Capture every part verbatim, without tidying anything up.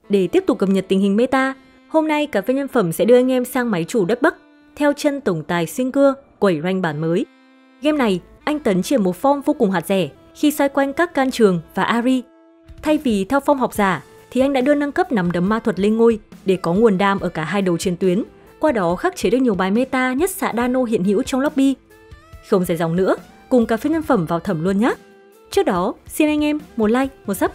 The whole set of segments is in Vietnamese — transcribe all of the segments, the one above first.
Để tiếp tục cập nhật tình hình meta, hôm nay cà phê nhân phẩm sẽ đưa anh em sang máy chủ đất Bắc, theo chân tổng tài xuyên cưa quẩy rank bản mới. Game này, anh Tấn triển một form vô cùng hạt rẻ khi xoay quanh các can trường và Ahri. Thay vì theo form học giả, thì anh đã đưa nâng cấp nắm đấm ma thuật lên ngôi để có nguồn đam ở cả hai đầu chiến tuyến, qua đó khắc chế được nhiều bài meta nhất xạ Dano hiện hữu trong lobby. Không dài dòng nữa, cùng cà phê nhân phẩm vào thẩm luôn nhé. Trước đó, xin anh em một like, một sub.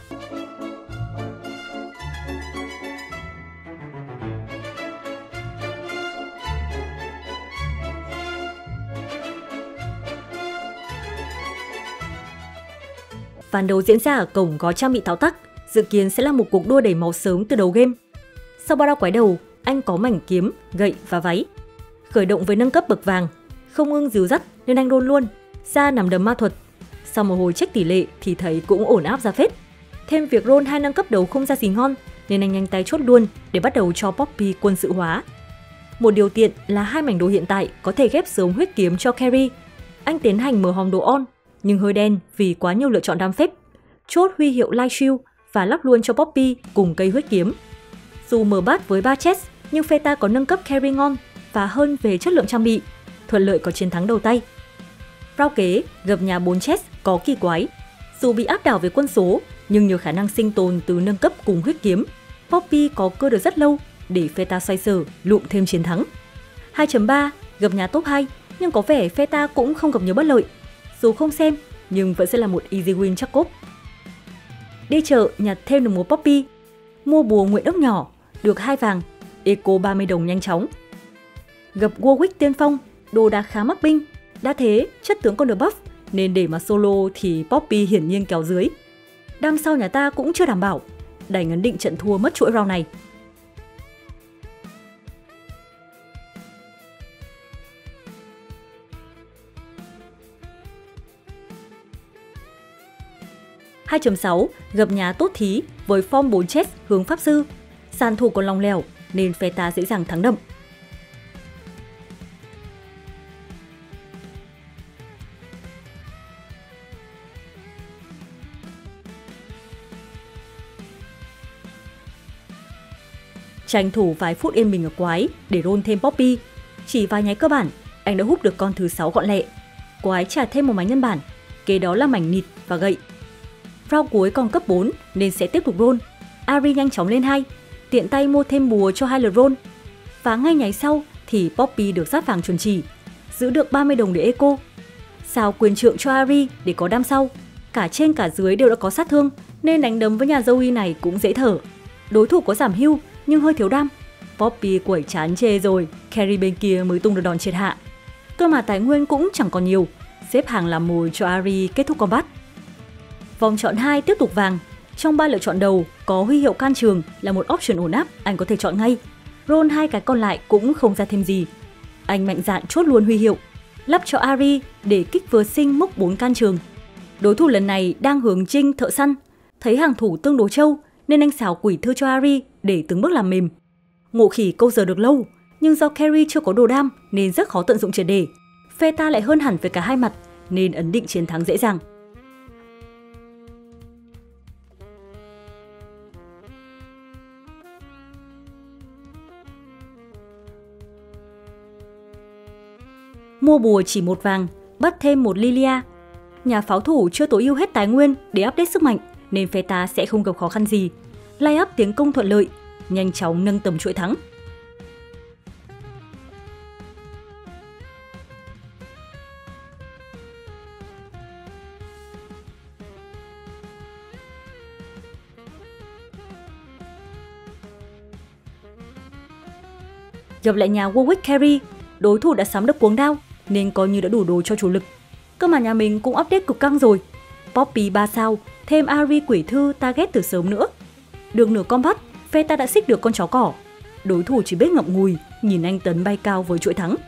Ván đấu diễn ra ở cổng có trang bị tháo tắc, dự kiến sẽ là một cuộc đua đầy máu sớm từ đầu game. Sau ba đao quái đầu, anh có mảnh kiếm, gậy và váy. Khởi động với nâng cấp bậc vàng, không ưng díu dắt nên anh roll luôn, ra nằm đấm ma thuật. Sau một hồi check tỷ lệ thì thấy cũng ổn áp ra phết. Thêm việc roll hai nâng cấp đầu không ra gì ngon nên anh nhanh tay chốt luôn để bắt đầu cho Poppy quân sự hóa. Một điều tiện là hai mảnh đồ hiện tại có thể ghép giống huyết kiếm cho carry. Anh tiến hành mở hòm đồ on, nhưng hơi đen vì quá nhiều lựa chọn đam phép. Chốt huy hiệu light shield và lắp luôn cho Poppy cùng cây huyết kiếm. Dù mở bát với ba chest, nhưng Pheta có nâng cấp carry ngon và hơn về chất lượng trang bị, thuận lợi có chiến thắng đầu tay. Rao kế gập nhà bốn chest có kỳ quái. Dù bị áp đảo về quân số, nhưng nhờ khả năng sinh tồn từ nâng cấp cùng huyết kiếm, Poppy có cơ được rất lâu để Pheta xoay sở lụm thêm chiến thắng. hai chấm ba gập nhà top hai, nhưng có vẻ Pheta cũng không gặp nhiều bất lợi. Dù không xem, nhưng vẫn sẽ là một easy win chắc cốp. Đi chợ nhặt thêm được một Poppy, mua bùa nguyện ốc nhỏ, được hai vàng, eco ba mươi đồng nhanh chóng. Gặp Warwick tiên phong, đồ đạc khá mắc binh, đã thế chất tướng còn được buff, nên để mà solo thì Poppy hiển nhiên kéo dưới. Đam sau nhà ta cũng chưa đảm bảo, đành ấn định trận thua mất chuỗi round này. hai chấm sáu gặp nhà tốt thí với form bốn chest hướng pháp sư, sàn thủ còn lòng lẻo nên Pheta dễ dàng thắng đậm. Tranh thủ vài phút yên bình ở quái để roll thêm Poppy, chỉ vài nháy cơ bản anh đã húp được con thứ sáu gọn lẹ. Quái trả thêm một mảnh nhân bản, kế đó là mảnh nịt và gậy. Round cuối còn cấp bốn nên sẽ tiếp tục roll. Ahri nhanh chóng lên hai, tiện tay mua thêm bùa cho hai lượt roll. Và ngay nháy sau thì Poppy được giáp vàng chuẩn chỉ, giữ được ba mươi đồng để eco. Sao quyền trượng cho Ahri để có đam sau, cả trên cả dưới đều đã có sát thương nên đánh đấm với nhà Zoe này cũng dễ thở. Đối thủ có giảm hưu nhưng hơi thiếu đam. Poppy quẩy chán chê rồi, carry bên kia mới tung được đòn triệt hạ. Cơ mà tài nguyên cũng chẳng còn nhiều, xếp hàng làm mồi cho Ahri kết thúc combat. Vòng chọn hai tiếp tục vàng. Trong ba lựa chọn đầu có huy hiệu can trường là một option ổn áp anh có thể chọn ngay. Roll hai cái còn lại cũng không ra thêm gì. Anh mạnh dạn chốt luôn huy hiệu, lắp cho Ahri để kích vừa sinh mốc bốn can trường. Đối thủ lần này đang hướng trinh thợ săn, thấy hàng thủ tương đối trâu nên anh xào quỷ thư cho Ahri để từng bước làm mềm. Ngộ khỉ câu giờ được lâu, nhưng do carry chưa có đồ đam nên rất khó tận dụng triệt để. Pheta lại hơn hẳn về cả hai mặt nên ấn định chiến thắng dễ dàng. Mua bùa chỉ một vàng, bắt thêm một Lilia. Nhà pháo thủ chưa tối ưu hết tài nguyên để update sức mạnh nên Pheta sẽ không gặp khó khăn gì. Line up tiến công thuận lợi, nhanh chóng nâng tầm chuỗi thắng. Gặp lại nhà Warwick carry, đối thủ đã sắm được cuống đao nên coi như đã đủ đồ cho chủ lực. Cơ mà nhà mình cũng update cực căng rồi. Poppy ba sao, thêm Ahri quỷ thư target từ sớm nữa. Được nửa combat, Pheta đã xích được con chó cỏ. Đối thủ chỉ biết ngậm ngùi, nhìn anh Tấn bay cao với chuỗi thắng.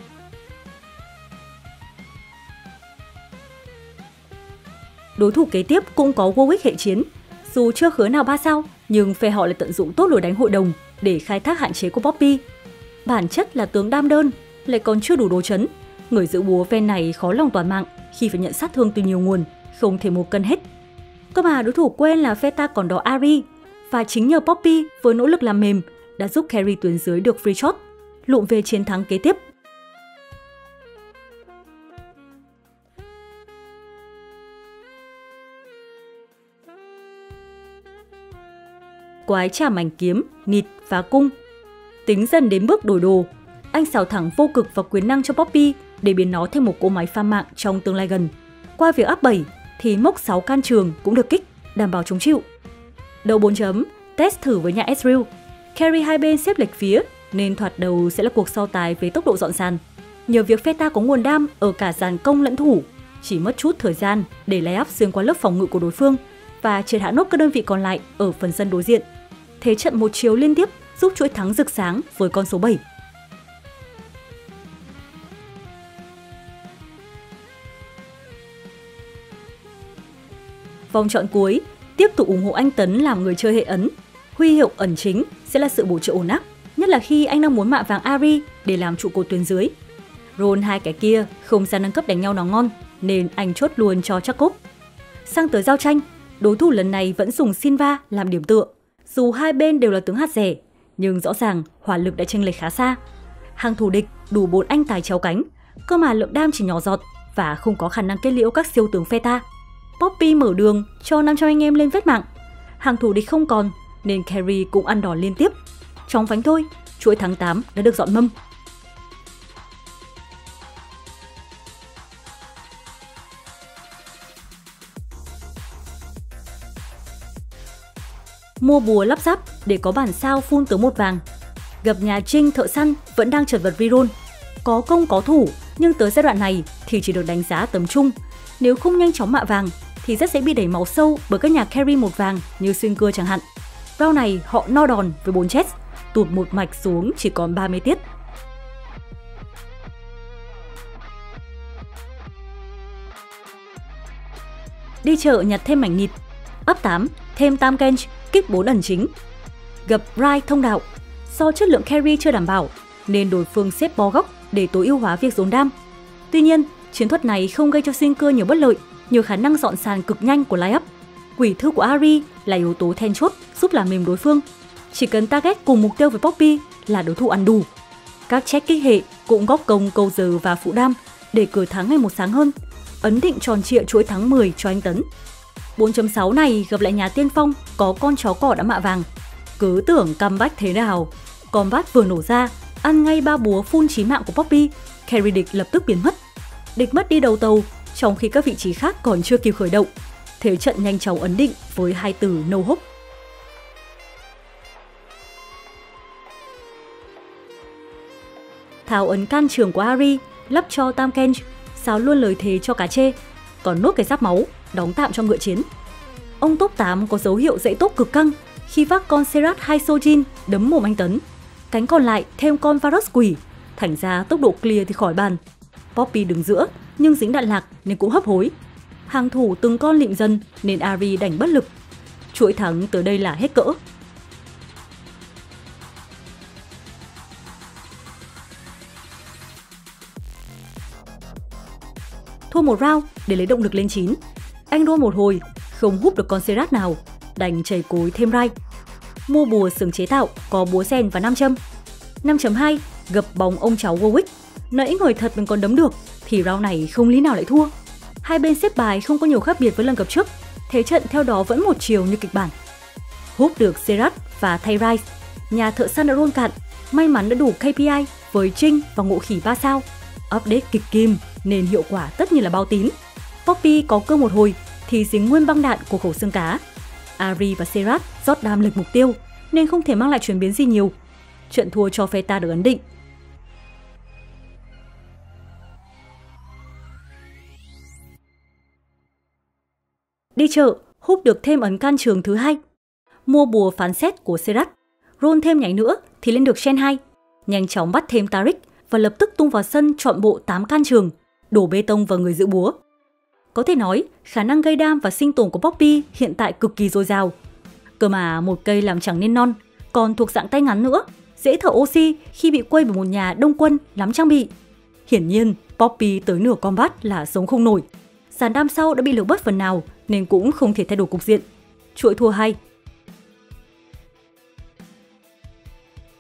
Đối thủ kế tiếp cũng có Warwick hệ chiến. Dù chưa khứa nào ba sao, nhưng phe họ lại tận dụng tốt lối đánh hội đồng để khai thác hạn chế của Poppy. Bản chất là tướng đam đơn, lại còn chưa đủ đồ chấn. Người giữ búa ven này khó lòng toàn mạng khi phải nhận sát thương từ nhiều nguồn, không thể một cân hết. Cơ mà đối thủ quên là Pheta còn đó Ahri, và chính nhờ Poppy với nỗ lực làm mềm đã giúp carry tuyến dưới được free shot, lụm về chiến thắng kế tiếp. Quái trả mảnh kiếm, nghịt và cung. Tính dần đến bước đổi đồ, anh xào thẳng vô cực và quyền năng cho Poppy để biến nó thành một cỗ máy farm mạng trong tương lai gần. Qua việc áp bảy thì mốc sáu can trường cũng được kích, đảm bảo chống chịu. Đầu bốn chấm, test thử với nhà Ezreal. Carry hai bên xếp lệch phía nên thoạt đầu sẽ là cuộc so tài về tốc độ dọn sàn. Nhờ việc Pheta có nguồn đam ở cả dàn công lẫn thủ, chỉ mất chút thời gian để layup xuyên qua lớp phòng ngự của đối phương và triệt hạ nốt các đơn vị còn lại ở phần sân đối diện. Thế trận một chiều liên tiếp giúp chuỗi thắng rực sáng với con số bảy. Vòng chọn cuối, tiếp tục ủng hộ anh Tấn làm người chơi hệ ấn. Huy hiệu ẩn chính sẽ là sự bổ trợ ổn áp, nhất là khi anh đang muốn mạ vàng Ahri để làm trụ cột tuyến dưới. Roll hai cái kia không ra nâng cấp đánh nhau nó ngon nên anh chốt luôn cho Jacob. Sang tới giao tranh, đối thủ lần này vẫn dùng Sylva làm điểm tựa. Dù hai bên đều là tướng hạt rẻ, nhưng rõ ràng hỏa lực đã chênh lệch khá xa. Hàng thủ địch đủ bốn anh tài chéo cánh, cơ mà lượng đam chỉ nhỏ giọt và không có khả năng kết liễu các siêu tướng Pheta. Poppy mở đường cho năm trăm anh em lên vết mạng. Hàng thủ địch không còn nên carry cũng ăn đòn liên tiếp. Chóng vánh thôi, chuỗi tháng tám đã được dọn mâm. Mua bùa lắp ráp để có bản sao full tướng một vàng. Gặp nhà Trinh thợ săn vẫn đang chật vật reroll. Có công có thủ nhưng tới giai đoạn này thì chỉ được đánh giá tầm trung. Nếu không nhanh chóng mạ vàng thì rất dễ bị đẩy máu sâu bởi các nhà carry một vàng như xuyên cưa chẳng hạn. Round này họ no đòn với bốn chết, tụt một mạch xuống chỉ còn ba mươi tiết. Đi chợ nhặt thêm mảnh nghịt. Up tám, thêm tam Kench, kích bốn ẩn chính. Gặp Rai thông đạo. Do chất lượng carry chưa đảm bảo nên đối phương xếp bo góc để tối ưu hóa việc dồn đam. Tuy nhiên, chiến thuật này không gây cho xuyên cưa nhiều bất lợi nhờ khả năng dọn sàn cực nhanh của layup. Quỷ thư của Ahri là yếu tố then chốt giúp làm mềm đối phương. Chỉ cần target cùng mục tiêu với Poppy là đối thủ ăn đủ. Các check kích hệ cũng góp công câu giờ và phụ đam để cửa thắng ngày một sáng hơn, ấn định tròn trịa chuỗi thắng mười cho anh Tấn. bốn chấm sáu này gặp lại nhà tiên phong có con chó cỏ đã mạ vàng. Cứ tưởng comeback thế nào, combat vừa nổ ra, ăn ngay ba búa full chí mạng của Poppy, carry địch lập tức biến mất. Địch mất đi đầu tàu, trong khi các vị trí khác còn chưa kịp khởi động. Thế trận nhanh chóng ấn định với hai từ no hope. Tháo ấn can trường của Ahri, lắp cho tam Kench, xáo luôn lời thề cho cá chê, còn nốt cái giáp máu, đóng tạm cho ngựa chiến. Ông top tám có dấu hiệu dãy top cực căng khi vác con Serat hay Sojin đấm mồm anh Tấn. Cánh còn lại thêm con Varus quỷ, thành ra tốc độ clear thì khỏi bàn. Poppy đứng giữa nhưng dính đạn lạc nên cũng hấp hối. Hàng thủ từng con lịm dần nên Ahri đành bất lực. Chuỗi thắng tới đây là hết cỡ. Thua một round để lấy động lực lên chín. Anh đua một hồi, không húp được con Serat nào, đành chảy cối thêm rai. Mua bùa xưởng chế tạo có búa sen và nam châm. năm chấm hai gặp bóng ông cháu Warwick. Nãy người thật mình còn đấm được thì round này không lý nào lại thua. Hai bên xếp bài không có nhiều khác biệt với lần gặp trước, thế trận theo đó vẫn một chiều như kịch bản. Húp được Serat và thay Rice, nhà thợ săn đã roll cạn, may mắn đã đủ ca pê i với Trinh và ngộ khỉ ba sao. Update kịch kim nên hiệu quả tất nhiên là bao tín. Poppy có cơ một hồi thì dính nguyên băng đạn của khẩu xương cá. Ahri và Serat rót đam lệch mục tiêu nên không thể mang lại chuyển biến gì nhiều. Trận thua cho Pheta được ấn định. Đi chợ, húp được thêm ấn can trường thứ hai. Mua bùa phán xét của Serat. Roll thêm nhảy nữa thì lên được Shen hai. Nhanh chóng bắt thêm Taric và lập tức tung vào sân chọn bộ tám can trường, đổ bê tông vào người giữ búa. Có thể nói, khả năng gây đam và sinh tồn của Poppy hiện tại cực kỳ dồi dào. Cơ mà một cây làm chẳng nên non, còn thuộc dạng tay ngắn nữa, dễ thở oxy khi bị quây bởi một nhà đông quân lắm trang bị. Hiển nhiên, Poppy tới nửa combat là sống không nổi. Dàn đam sau đã bị lược bớt phần nào nên cũng không thể thay đổi cục diện. Chuỗi thua hay.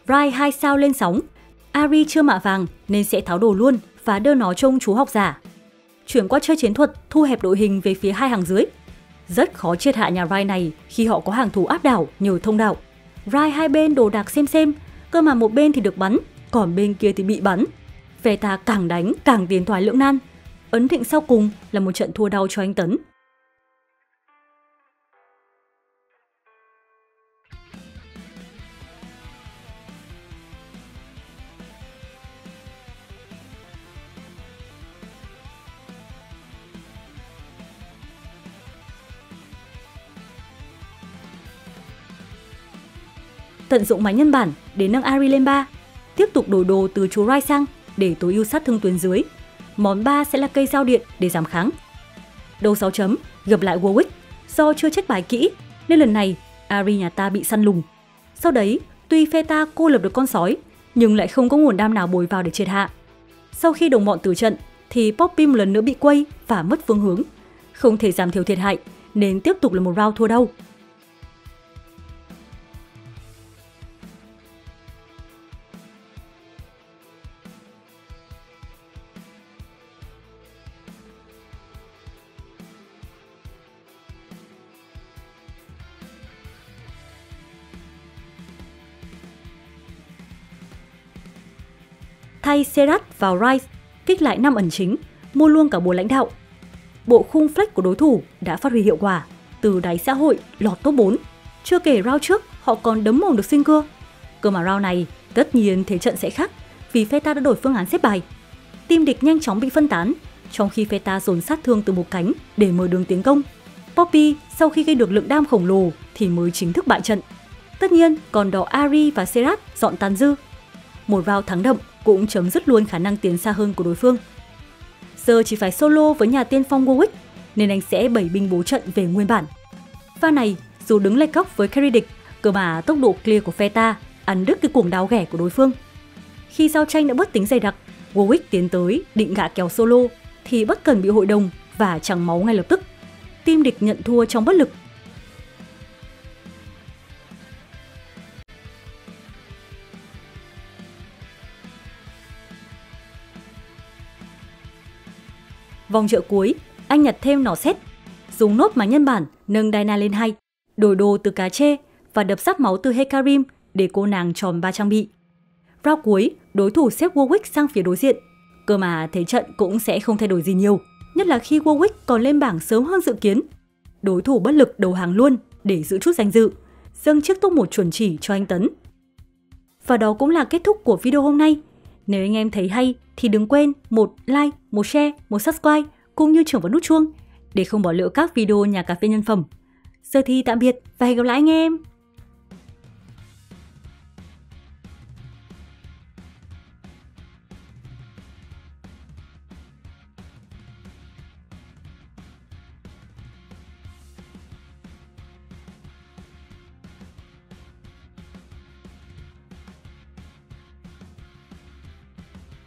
Rai hai sao lên sóng. Ari chưa mạ vàng nên sẽ tháo đồ luôn và đưa nó trông chú học giả. Chuyển qua chơi chiến thuật, thu hẹp đội hình về phía hai hàng dưới. Rất khó triệt hạ nhà Rai này khi họ có hàng thủ áp đảo nhờ thông đạo. Rai hai bên đồ đạc xem xem, cơ mà một bên thì được bắn, còn bên kia thì bị bắn. Phe ta càng đánh càng tiến thoái lưỡng nan. Ấn định sau cùng là một trận thua đau cho anh Tấn. Tận dụng máy nhân bản để nâng Ari lên ba, tiếp tục đổi đồ từ chú Rai sang để tối ưu sát thương tuyến dưới. Món ba sẽ là cây dao điện để giảm kháng. Đầu sáu chấm gặp lại Warwick, do chưa chết bài kỹ nên lần này Ari nhà ta bị săn lùng. Sau đấy, tuy phe ta cô lập được con sói nhưng lại không có nguồn đam nào bồi vào để triệt hạ. Sau khi đồng bọn tử trận thì Poppy một lần nữa bị quây và mất phương hướng, không thể giảm thiểu thiệt hại nên tiếp tục là một round thua đau. Thay Serat vào Rise, kích lại năm ẩn chính, mua luôn cả bùa lãnh đạo. Bộ khung flex của đối thủ đã phát huy hiệu quả, từ đáy xã hội lọt top bốn. Chưa kể round trước họ còn đấm mồm được sinh cưa. Cơ mà round này tất nhiên thế trận sẽ khác vì phe ta đã đổi phương án xếp bài. Team địch nhanh chóng bị phân tán, trong khi phe ta dồn sát thương từ một cánh để mở đường tiến công. Poppy sau khi gây được lượng đam khổng lồ thì mới chính thức bại trận. Tất nhiên còn đó Ari và Serat dọn tàn dư. Một round thắng đậm cũng chấm dứt luôn khả năng tiến xa hơn của đối phương. Giờ chỉ phải solo với nhà tiên phong Warwick nên anh sẽ bảy binh bố trận về nguyên bản. Pha này dù đứng lệch góc với carry địch, cơ mà tốc độ clear của phe ta ăn đứt cái cuồng đáo ghẻ của đối phương. Khi giao tranh đã bớt tính dày đặc, Warwick tiến tới định gạ kéo solo thì bất cần bị hội đồng và trắng máu ngay lập tức. Team địch nhận thua trong bất lực. Vòng chợ cuối, anh nhặt thêm nỏ xét, dùng nốt máy nhân bản nâng Diana lên hai, đổi đồ từ cá chê và đập sắp máu từ Hekarim để cô nàng tròn ba trang bị. Round cuối, đối thủ xếp Warwick sang phía đối diện, cơ mà thế trận cũng sẽ không thay đổi gì nhiều, nhất là khi Warwick còn lên bảng sớm hơn dự kiến. Đối thủ bất lực đầu hàng luôn để giữ chút danh dự, dâng chiếc top một chuẩn chỉ cho anh Tấn. Và đó cũng là kết thúc của video hôm nay. Nếu anh em thấy hay thì đừng quên một like, một share, một subscribe cũng như chưởng vào nút chuông để không bỏ lỡ các video nhà cà phê nhân phẩm. Giờ thì tạm biệt và hẹn gặp lại anh em!